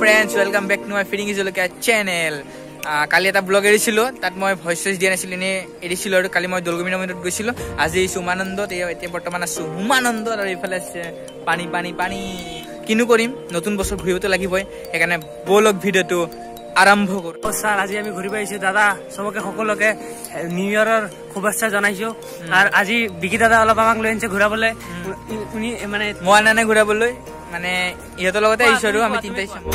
friends, welcome back to my Feeding Izolokia channel. কালি এটা blog এৰিছিলো তাত মই ভয়েস দিয়া নাছিল নে এৰিছিলো আৰু কালি মই দলগুমিনা মন্দিৰত গৈছিলো আজি উমানন্দত এতিয়া বৰ্তমান আছো উমানন্দ আৰু ইফালে আছে পানী পানী পানী কিনু কৰিম নতুন বছৰ ঘুৰিবতে লাগিবই এখানে ব্লগ ভিডিওটো আৰম্ভ কৰো স্যার আজি আমি ঘুৰিব আহিছো দাদা সবকে সকলোকে নিউ ইয়াৰৰ শুভেচ্ছা জনাইছো আৰু আজি বিকি দাদা অলপ আমাক লৈ আনিছে ঘুৰাবলৈ উনি মানে মই নানে ঘুৰাবলৈ মানে ইহঁতৰ লগতে আহিছো আৰু আমি তিনটাই চাম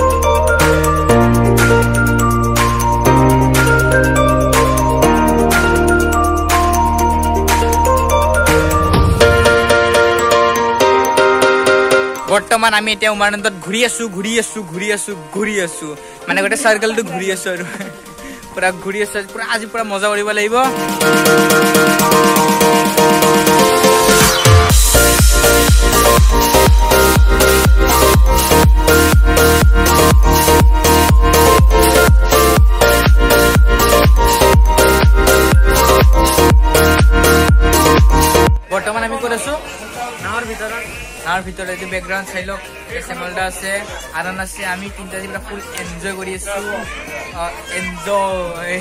বৰ্তমান আমি এতিয়া উমানন্দত ঘুৰি আছো মানে গোটে সাৰ্কেলটো ঘুৰি আছো আৰু পুৰা ঘুৰি আছো পুৰা আজি পুৰা মজা কৰিব লাগিব বৰ্তমান আমি ক'ত আছো নাৱৰ ভিতৰত এই ব্যাকগ্ৰাউণ্ড চাই লওক চেমলদা আছে আৰণ আছে আমি তিনটা জিলা ফুল এনজয় কৰি আছো এনজয়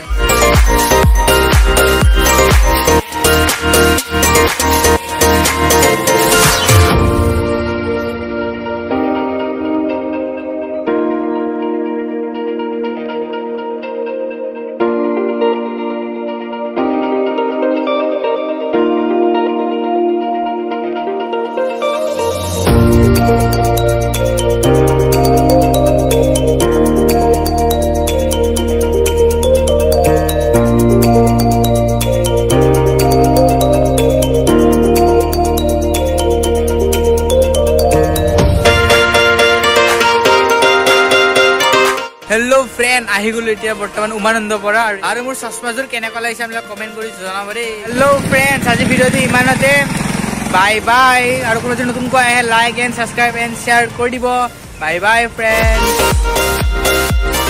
हेलो फ्रेंड आহি গলো এতিয়া বৰ্তমান উমানন্দ পৰা আৰু মোৰ চশমাজোৰ কেনেকা লাগিছে আমলা কমেন্ট কৰি জনাব ৰে हेलो फ्रेंड्स আজি ভিডিওটো ইমানতে বাই বাই আৰু কোনো যদি নতুন কোৱা আহে like and subscribe and share কৰি দিব বাই বাই फ्रेंड्स